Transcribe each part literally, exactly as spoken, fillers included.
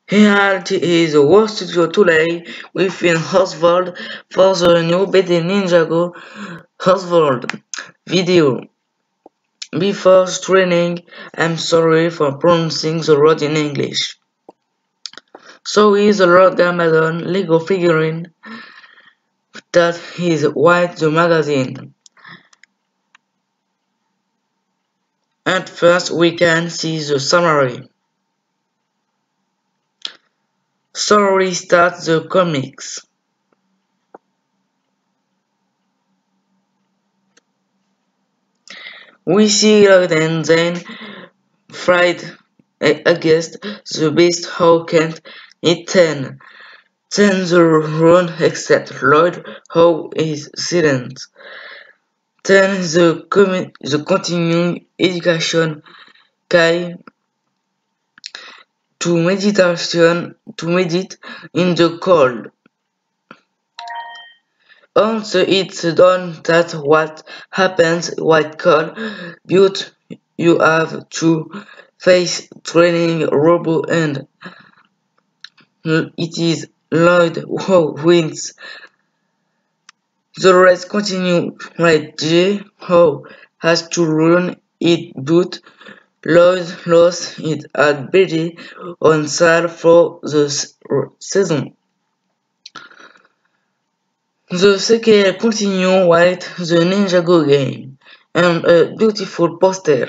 Here is the World Studio today within Oswald for the new B D Ninjago Oswald video. Before training, I'm sorry for pronouncing the word in English. So is the Lord Garmadon Lego figurine that is White the magazine. At first we can see the summary. Story starts the comics. We see Lloyd and then Fried August, the beast how can't it ten. Then the run except Lloyd how is silent. Then the, the continuing education Kai to meditation to meditate in the cold. Once it's done that what happens white cold, but you have to face training robot and it is Lloyd who wins. The race continues right J who has to run it but Lloyd lost it at Betty on sale for the season. The sequel continues with the Ninjago game and a beautiful poster.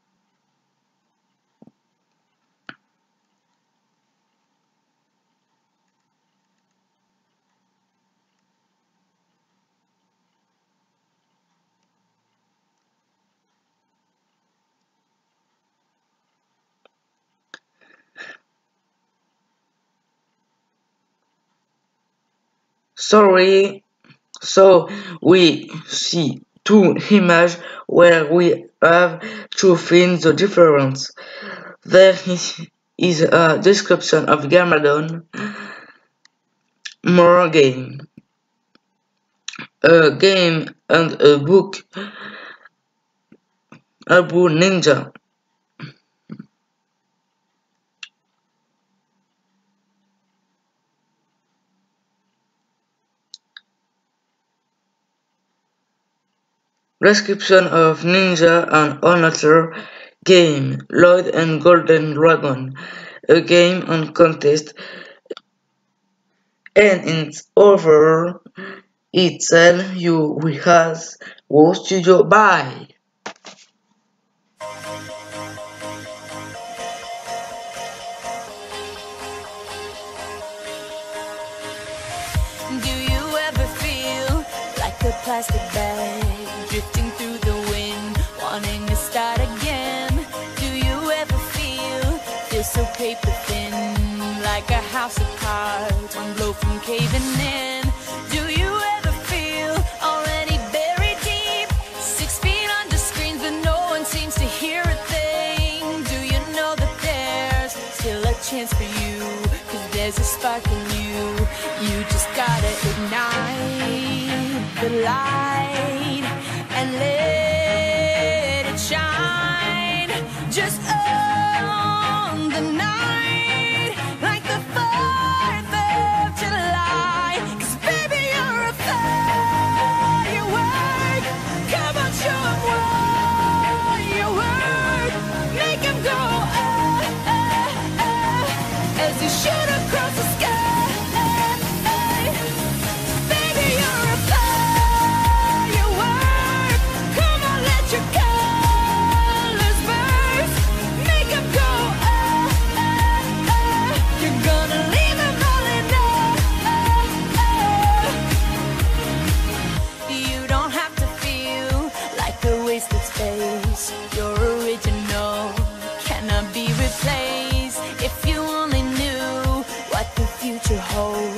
Sorry, so we see two images where we have to find the difference. There is a description of Garmadon, more game, a game and a book about ninja. Description of Ninja and another game, Lloyd and Golden Dragon, a game and contest, and it's over. It's all you we has World Studio. Bye. Do you ever feel like a plastic bag drifting through the wind, wanting to start again? Do you ever feel, feel so paper thin, like a house of cards, one blow from caving in? Do you ever feel already buried deep, six feet under screens but no one seems to hear a thing? Do you know that there's still a chance for you, cause there's a spark in you? You just gotta ignite the light and let it shine. Just own the night like the fourth of July. Cause baby, you're a firework. Come on, show 'em what you work. Make 'em go ah, ah, ah, as you shoot across the sky. Your original cannot be replaced. If you only knew what the future holds.